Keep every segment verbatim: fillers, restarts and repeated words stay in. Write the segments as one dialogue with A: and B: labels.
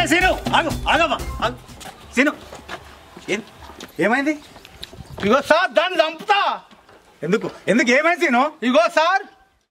A: Scene ఆగు ఆగమ్మా ఆగు సీను ఏమైంది?
B: ఇగో సార్ దాన్ని చంపుతా.
A: ఎందుకు ఎందుకు ఏమైంది సీను?
B: ఇగో సార్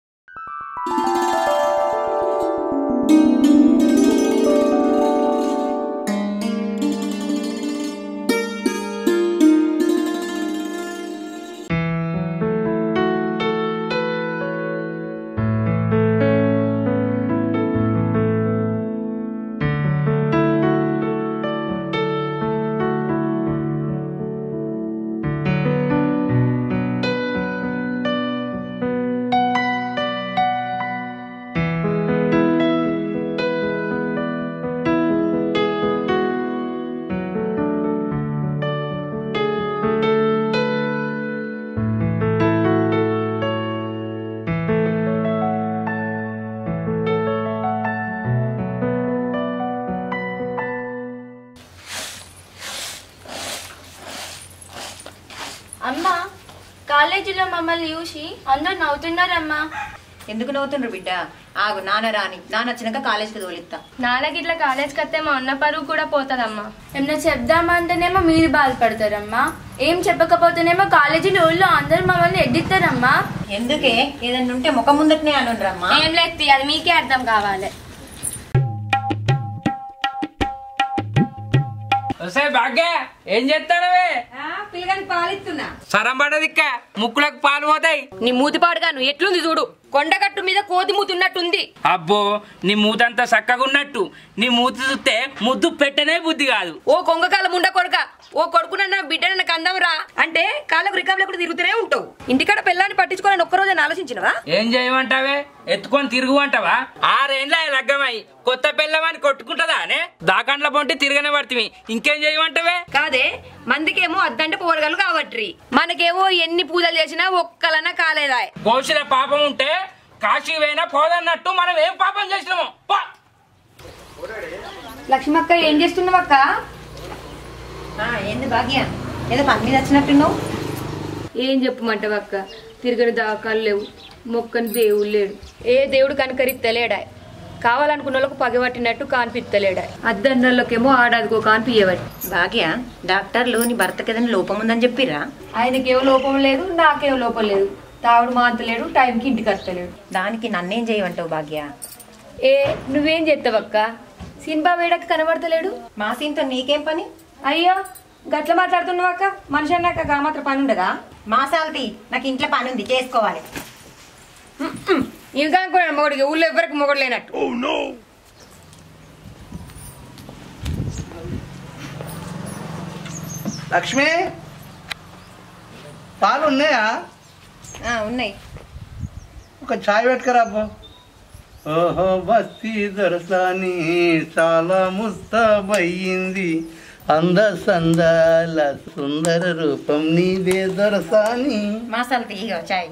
C: అమ్మా కాలేజీలో మమ్మల్ని చూసి అందరు నవ్వుతున్నారమ్మా.
D: ఎందుకు నవ్వుతుండ్రు బిడ్డ? ఆగు నాన్న రాని, నాన్న వచ్చినాక కాలేజ్కి తోలిస్తా.
C: నాన్నకి ఇట్లా కాలేజ్కి వస్తే మా అన్న పరువు కూడా పోతుందమ్మా. ఏమన్నా చెప్దామంటేనేమో మీరు బాధపడతారమ్మా, ఏం చెప్పకపోతేనేమో కాలేజీలో ఊళ్ళో అందరు మమ్మల్ని ఎడ్డిస్తారమ్మా.
D: ఎందుకే ఏదన్నా ఉంటే ముఖం ముందటనే అనుండ్రమ్మా.
C: ఏం లేదు, అది మీకే అర్థం కావాలి.
E: భాగ్య ఏం చేస్తానవే?
D: పిల్లగాని పాలిస్తున్నా.
E: సరం పడదిక్క ముక్కులకు పాలు పోతాయి.
F: నీ మూతిపాడుగా నువ్వు ఎట్లుంది చూడు, కొండగట్టు మీద కోతి మూతి ఉన్నట్టుంది.
E: అబ్బో నీ మూతంతా చక్కగా ఉన్నట్టు, నీ మూతి చూస్తే ముద్దు పెట్టనే బుద్ధి కాదు.
F: ఓ కొంగకాలం ఉండ కొడుక, ఓ కొడుకునన్న బిడ్డనన్న కందం రా అంటే కాళ్ళకు రికాబులు కూడా తిరుగుతూనే ఉంటావు. ఇంటికాడ పిల్లాన్ని పట్టించుకోవాలని ఒక్కరోజు ఆలోచించినవా?
E: ఏం చేయమంటావే? ఎత్తుకొని తిరుగుమంటావా? ఆరేండ్ల లగ్గమై కొత్త పిల్లమని కొట్టుకుంటదా అనే దాకండ్ల పొంటి తిరగనే పడుతుంది. ఇంకేం చేయమంటావే?
F: కాదే, మందికేమో అద్దంటే పోరగాలు కావట్రి, మనకేమో ఎన్ని పూజలు చేసినా ఒక్కలన్నా కాలేదా.
E: కోసిన పాపం ఉంటే కాశీ పోయినా పోదన్నట్టు మనం ఏం పాపం చేసినామో.
F: లక్ష్మక్క ఏం చేస్తున్నావు అక్క?
D: ఏంది భాగ్య ఏదో పని మీద వచ్చినట్టున్నావు?
F: ఏం చెప్పమంటావు అక్క, తిరగని దాకాలు లేవు, మొక్కని దేవుడు లేడు, ఏ దేవుడు కనుకరిత్తలేడా, కావాలనుకున్న వాళ్ళకు పగబట్టినట్టు కాన్పిత్తలేడా, అద్దన్నోళ్ళకేమో ఆడాదికో కాన్పియ్యబట్టి.
D: భాగ్య డాక్టర్లు నీ భర్తకి ఏదైనా లోపం ఉందని చెప్పిరా?
F: ఆయనకేమో లోపం లేదు, నాకేమో లోపం లేదు, తావుడు మాంతలేడు, టైంకి ఇంటికి వస్తలేడు.
D: దానికి నన్నేం చేయమంటావు భాగ్య?
F: ఏ నువ్వేం చేస్తావక్క, సినిమా వేడకి కనబడతలేడు.
D: మా సీన్తో నీకేం పని?
F: అయ్యో గట్ల మాట్లాడుతున్నావు అక్క, మనిషి అన్నాక గా మాత్రం పని ఉండదా?
D: మా సాల్తి నాకు ఇంట్లో పని ఉంది, చేసుకోవాలి.
F: ఇంకా కూడా మొగడికి ఊళ్ళో ఎవరికి మొగడు లేనట్టు.
B: లక్ష్మి పాలు ఉన్నాయా?
D: ఉన్నాయి.
B: ఒక చాయ్ పెట్టుకరా. ఓహో బస్తీ దొరసాని చాలా ముస్తాబయ్యింది, అంద సందాల సుందర రూపం నీదే దొరసాని.
D: మా సాల్తి ఇగో చాయ్.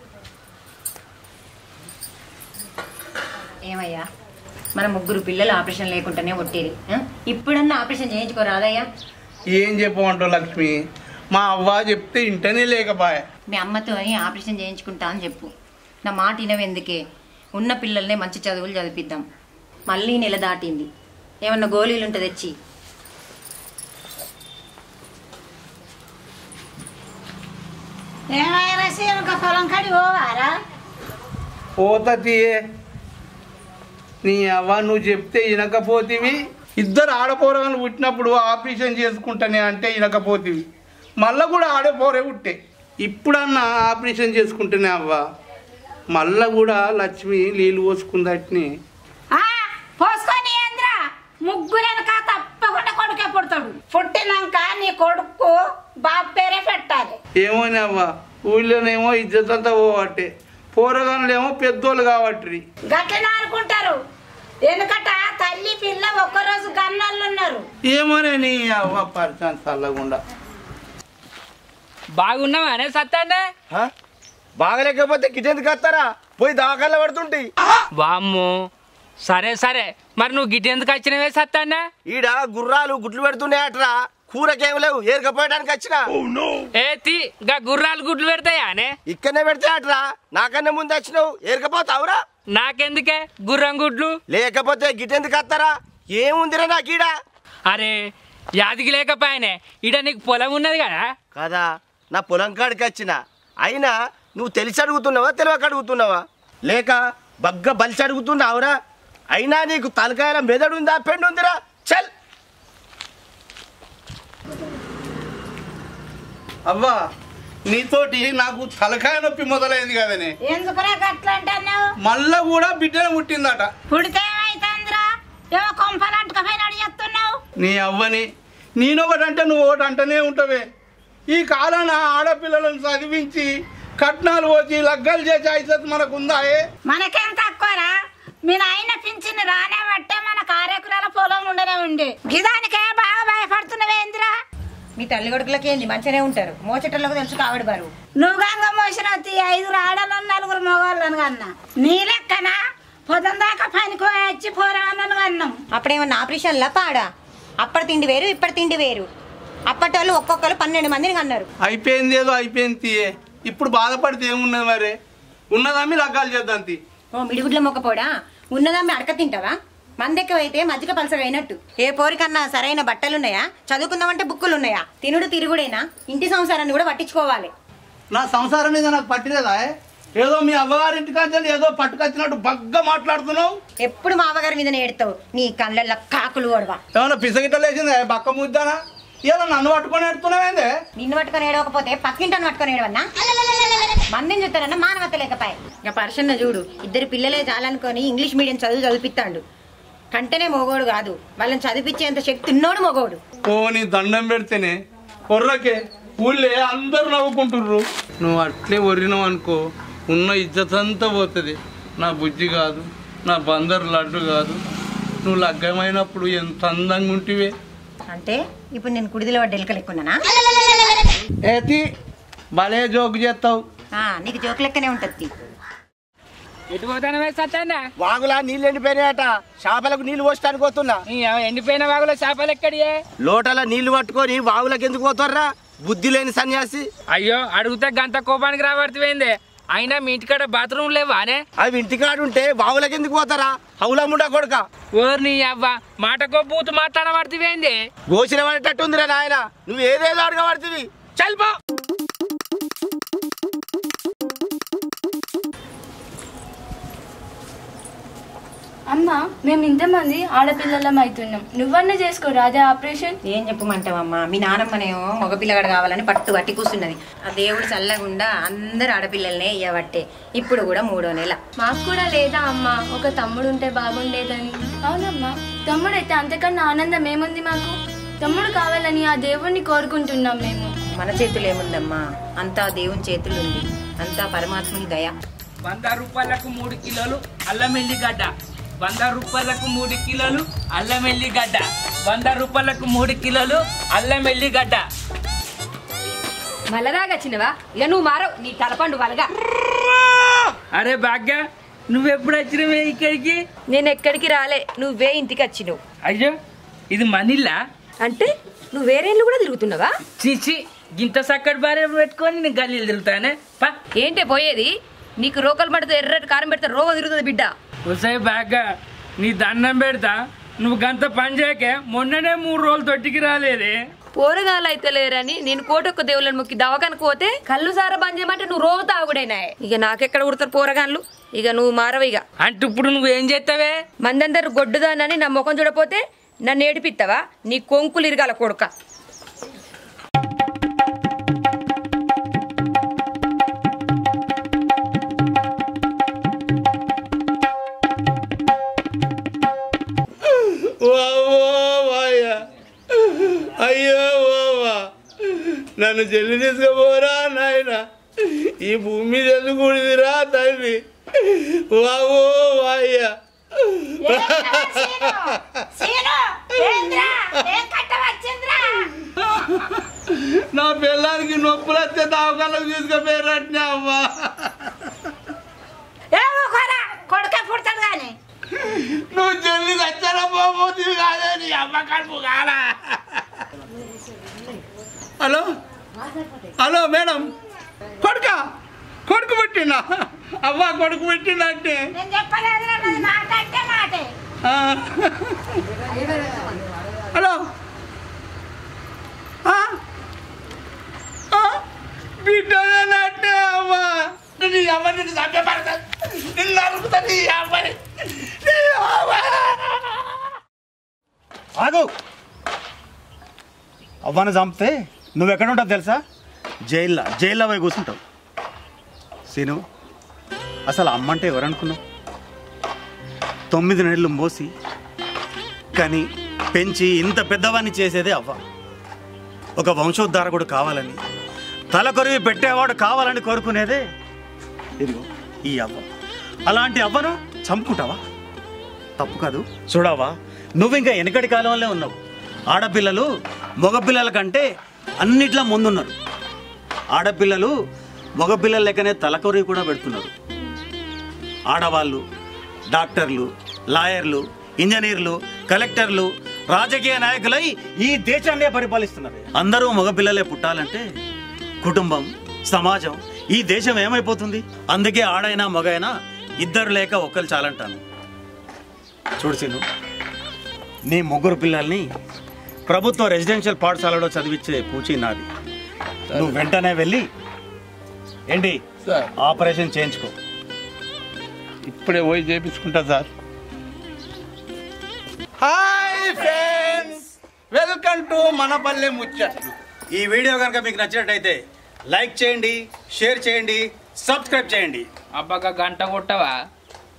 D: ఏమయ్యా మన ముగ్గురు పిల్లలు ఆపరేషన్ లేకుండానే ఒట్టేది, ఇప్పుడన్నా ఆపరేషన్ చేయించుకోరాదయ్యా?
B: ఏం చెప్పమంటావు లక్ష్మి, మా అవ్వ చెప్తే ఇంటనే లేకపోయా.
D: మీ అమ్మతో ఆపరేషన్ చేయించుకుంటా అని చెప్పు. నా మాట వినవెందుకే, ఉన్న పిల్లల్నే మంచి చదువులు చదివిద్దాం. మళ్ళీ నెల దాటింది, ఏమన్నా గోళీలు ఉంటే తెచ్చి.
G: పొలం కాడి పోవారా?
B: పోతా తీయే, నీ అవ్వ నువ్వు చెప్తే వినకపోతివి. ఇద్దరు ఆడపోరగాలు పుట్టినప్పుడు ఆపరేషన్ చేసుకుంటానే అంటే వినకపోతివి, మళ్ళా కూడా ఆడపోరే పుట్టే. ఇప్పుడన్నా ఆపరేషన్ చేసుకుంటేనే అవ్వ, మళ్ళా కూడా లక్ష్మి నీళ్ళు పోసుకుందట్ని.
G: పోసుకొని ఏంద్రా, ముగ్గురనక తప్పకుండా కొడుకే పుడతాడు. పుట్టినాక నీ కొడుకు బాబు పేరే పెట్టాలి.
B: ఏమోని అవ్వ, ఊళ్ళోనేమో ఇజ్జత్ అంతా పోవట్టే, పోరగానులేమో పెద్దోళ్ళు కాబట్టి
G: గట్లనే అనుకుంటారు. ఎందుకట తల్లి పిల్ల ఒక్కరోజు గన్నళ్ళు ఉన్నారు.
B: ఏమోనే నీ అవ్వ పరిచయం చల్లకుండా.
E: బాగున్నావా అనే సత్తానే?
H: బాగలేకపోతే కిచెన్కి వస్తారా? పోయి దాకాల్లో పడుతుంటే.
E: వామ్మో, సరే సరే, మరి నువ్వు గిట్ ఎందుకు వచ్చినవే సత్తానే?
H: ఈడ గుర్రాలు గుడ్లు పెడుతున్నాయట్రా, కూరకేం లేవు, ఏరకపోయడానికి వచ్చిన.
E: ఏతి గా గుర్రాలు గుడ్లు పెడతాయా అనే?
H: ఇక్కడనే పెడతాయట్రా, నాకన్నా ముందు వచ్చినావు, ఏరకపోతావురా?
E: నాకెందుకే గుర్రం గుడ్లు?
H: లేకపోతే గిటెందుకు వస్తారా? ఏముందిరా నాకు ఈడ
E: అరే యాదికి లేకపోయానే ఈడ నీకు పొలం ఉన్నది కదా
H: కదా నా పొలం కాడికి వచ్చిన అయినా నువ్వు తెలిసి అడుగుతున్నావా తెలియక అడుగుతున్నావా లేక బగ్గ బలిసి అడుగుతున్నావురా అయినా నీకు తలకాయల మెదడు ఉందా పెండు ఉందిరా చల్
B: అవ్వా నీతోటి నాకు తలకాయ నొప్పి మొదలైంది కదనే
G: ఎందుకురా అట్లా అంటున్నావు
B: మళ్ళా కూడా బిడ్డను ముట్టిందట
G: పుడితే ఏమైతుందిరా ఏమో కొంపలంటకపోయినాడు చెప్తున్నావు
B: నీ అవ్వని నేనొకటంటే నువ్వు ఒకటి అంటనే ఉంటావే ఈ కాలాన ఆడపిల్లలను చదివించి కట్నాలు పోచి లగ్గాలు చేసే ఐసత్ మనకు ఉందాయే
G: మనకేం తక్కువరా మీ నాయన పింఛన్ రానే బట్టే మన కార్యకురాల పొలం ఉండనే ఉండి గిదానికే బాగా భయపడుతున్నావేందిరా
D: మీ తల్లి కొడుకులకి ఏంది మంచిగానే ఉంటారు మోచెటలకు తెలుసు కావడి బారు
G: నువ్వు గంగ మోసిన ఐదుగురు ఆడలను నలుగురు మగవాళ్ళను కన్నా నీ లెక్కనా పొద్దున దాకా పనికి వచ్చి పోరానను కన్నాం
D: అప్పుడేమన్నా ఆపరేషన్లా పాడా అప్పటి తిండి వేరు ఇప్పటి తిండి వేరు అప్పటి వాళ్ళు ఒక్కొక్కరు పన్నెండు మందిని అన్నారు
B: అయిపోయింది ఏదో అయిపోయింది తీయే ఇప్పుడు బాధపడితే ఏమున్నది మరి ఉన్నదమ్మి లగ్గాలు చేద్దాం తీ
D: ఓ మిడిగుడ్ల మొక్కపోడా ఉన్నదమ్మి అడక తింటావా మందెక్కవైతే మజ్జిగ పలసగా అయినట్టు ఏ పోరికన్నా సరైన బట్టలున్నాయా చదువుకుందామంటే బుక్కులు ఉన్నాయా తినుడు తిరుగుడేనా ఇంటి సంసారాన్ని కూడా పట్టించుకోవాలి
B: నా సంసారం మీద నాకు పట్టిలేదా ఏదో మీ అవ్వగారింటికి ఏదో పట్టుకొచ్చినట్టు బగ్గా మాట్లాడుతున్నావు
D: ఎప్పుడు మా అవ్వగారి మీద నేడుతావు నీ కళ్ళల్లో కాకులు ఓడవా
B: ఏమన్నా పిసగిట్ట లేచిందే బక్క ముద్దానా ఇలా నన్ను పట్టుకొని ఎడుతున్నావేందే
D: నిన్ను పట్టుకొని ఏడవకపోతే పక్కింటని పట్టుకొని ఏడవన్నా మందిని చూస్తారన్నా మానవత లేకపోయా ఇక పర్సన్న చూడు ఇద్దరు పిల్లలే చాలనుకొని ఇంగ్లీష్ మీడియం చదువు చదివిస్తాడు కంటేనే మొగోడు కాదు వాళ్ళని చదివించేంత శక్తి ఉన్నోడు మొగోడు
B: ఓ నీ దండం పెడితేనే కొర్రకే ఊళ్ళే అందరు నవ్వుకుంటుర్రు నువ్వు అట్లే ఒరినావు అనుకో ఉన్న ఇజ్జత్ అంతా పోతుంది నా బుజ్జి కాదు నా బందరు లడ్డు కాదు నువ్వు లగ్గమైనప్పుడు ఎంత అందంగా ఉంటివే
D: అంటే ఇప్పుడు నేను కుడిదిలో డెలికలు ఎక్కున్నానా
B: ఏతి భలే జోకు చేస్తావు
D: నీకు జోకు లెక్కనే ఉంటది
E: ఎటు పోతానవే సత్తానా
H: వాగులా నీళ్ళు ఎండిపోయినాయట చేపలకు నీళ్లు పోసడానికి పోతున్నా
E: ఎండిపోయిన వాగులో చేపలు ఎక్కడియే
H: లోటల నీళ్లు పట్టుకొని వాగులకు ఎందుకు పోతారా బుద్ధి లేని సన్యాసి
E: అయ్యో అడిగితే గంత కోపానికి రాబడుతుంది అయినా మీ ఇంటికాడ బాత్రూమ్ లేవానే
H: అవి ఇంటికాడుంటే వాగులకు ఎందుకు పోతారా హౌలముండా కొడుక
E: ఓర్ని అవ్వ మాటకో బూతు మాట్లాడబడుతుంది
H: గోసిన పడేటట్టుందిరా నాయన నువ్వు ఏదేదో అడగబడుతుంది చల్పో
C: అమ్మా మేము ఇంతమంది ఆడపిల్లలం అవుతున్నాం నువ్వన్నా చేసుకో రాజా ఆపరేషన్
D: ఏం చెప్పమంటావమ్మా మీ నానమ్మనేమో మగపిల్లగాడు కావాలని పట్టు పట్టి కూర్చున్నది ఆ దేవుడు చల్లగుండా అందరు ఆడపిల్లలనే ఇయ్యబట్టే ఇప్పుడు కూడా మూడో నెల
C: మాకు కూడా లేదా అమ్మా ఒక తమ్ముడు ఉంటే బాగుండేదని అవునమ్మా తమ్ముడు అయితే అంతకన్నా ఆనందం ఏముంది మాకు తమ్ముడు కావాలని ఆ దేవుణ్ణి కోరుకుంటున్నాం మేము
D: మన చేతులు ఏముందమ్మా అంతా దేవుని చేతులు ఉంది అంతా పరమాత్ముని దయ
E: వంద రూపాయలకు మూడు కిలోలు అల్లం ఎల్లిగడ్డ వంద రూపాయలకు మూడు కిలోలు అల్లం ఎల్లిగడ్డ వంద రూపాయలకు మూడు కిలోలు అల్లం ఎల్లిగడ్డ
F: మళ్ళదాగా చిన్నవా ఇక నువ్వు మారవు నీ తలపండు వలగా
E: అరే భాగ్య నువ్వెప్పుడు వచ్చినవే ఇక్కడికి
F: నేను ఎక్కడికి రాలే నువ్వే ఇంటికి వచ్చినావు
E: అయ్యో ఇది మనిల్లా
F: అంటే నువ్వు వేరే ఇల్లు కూడా తిరుగుతున్నావా
E: చీచి గింత సక్కడి భార్య పెట్టుకొని నేను గల్లీలు తిరుగుతానే పా
F: ఏంటే పోయేది నీకు రోకలు పడితే ఎర్రటి కారం పెడితే రోగం తిరుగుతుంది బిడ్డ
E: ఉసాయి బాగా నీ దండం పెడతా నువ్వు గంత పని చేయకే మొన్ననే మూడు రోజులు తొట్టికి రాలేదే
F: పోరగాలు అయితే లేరని నేను కోటొక్క దేవుళ్ళని మొక్కి దవాఖానకు పోతే కళ్ళు సారా బంద్ చేయమంటే నువ్వు రోజు తాగుడైనా ఇక నాకెక్కడ కుడతారు పోరగాన్లు ఇక నువ్వు మారవు ఇక
E: అంటే ఇప్పుడు నువ్వేం చేస్తావే
F: మందందరు గొడ్డుదానని నా ముఖం చూడపోతే నన్ను ఏడిపిస్తావా నీ కొంకులు ఇరగాల కొడుక
B: అయ్యో బాబా నన్ను చెల్లి తీసుకుపోరా నాయన ఈ భూమి మీద ఎందుకు కూడిదిరా తండ్రి బాబో అయ్యా నా పిల్లానికి నొప్పులు వస్తే దావకాలకు తీసుకుపోయారట్నే అమ్మా
G: కొడుక పుడతాడు కానీ
B: నువ్వు చెల్లి వచ్చారా పోతుంది కాదే నీ అమ్మ కడుపు కాలా హలో హలో మేడం కొడుక కొడుకు పెట్టిండా అవ్వ కొడుకు పెట్టిండా అంటే
G: నేను చెప్పలేదు మాట అంటే మాటే
B: హలో బిడ్డనంటే అవ్వ నీ అవ్వ నిన్ను చంపబడతా నిన్ను అరుకుతా నీ అవ్వ నీ అవ్వ.
A: ఆగు. అవ్వను చంపితే నువ్వు ఎక్కడ ఉంటావు తెలుసా? జైల్లో జైల్లో పోయి కూర్చుంటావు. సీను, అసలు అమ్మంటే ఎవరనుకున్నావు? తొమ్మిది నెలలు మోసి కానీ పెంచి ఇంత పెద్దవాడిని చేసేదే అవ్వ. ఒక వంశోద్ధారకుడు కావాలని, తల కొరివి పెట్టేవాడు కావాలని కోరుకునేదే ఇదిగో ఈ అవ్వ. అలాంటి అవ్వను చంపుకుంటావా? తప్పు కాదు. చూడవా, నువ్వు ఇంకా వెనకటి కాలంలో ఉన్నావు. ఆడపిల్లలు మగపిల్లల కంటే అన్నిట్లా ముందున్నారు. ఆడపిల్లలు మగపిల్లల లెక్కనే తలకొరివి కూడా పెడుతున్నారు. ఆడవాళ్ళు డాక్టర్లు, లాయర్లు, ఇంజనీర్లు, కలెక్టర్లు, రాజకీయ నాయకులై ఈ దేశాన్నే పరిపాలిస్తున్నారు. అందరూ మగపిల్లలే పుట్టాలంటే కుటుంబం, సమాజం, ఈ దేశం ఏమైపోతుంది? అందుకే ఆడైనా మగైనా ఇద్దరు లేక ఒక్కరు చాలంటాను. చూడు సీను, నీ ముగ్గురు పిల్లల్ని ప్రభుత్వ రెసిడెన్షియల్ పాఠశాలలో చదివించే పూచి నాది. నువ్వు వెంటనే వెళ్ళి ఏంటి ఆపరేషన్ చేయించుకో.
B: ఇప్పుడే పోయి చేయించుకుంటా sir. Hi friends, welcome to మనపల్లె ముచ్చట్లు.
A: ఈ వీడియో కనుక మీకు నచ్చినట్టయితే లైక్ చేయండి, షేర్ చేయండి, సబ్స్క్రైబ్ చేయండి.
E: అబ్బగా గంట కొట్టవా?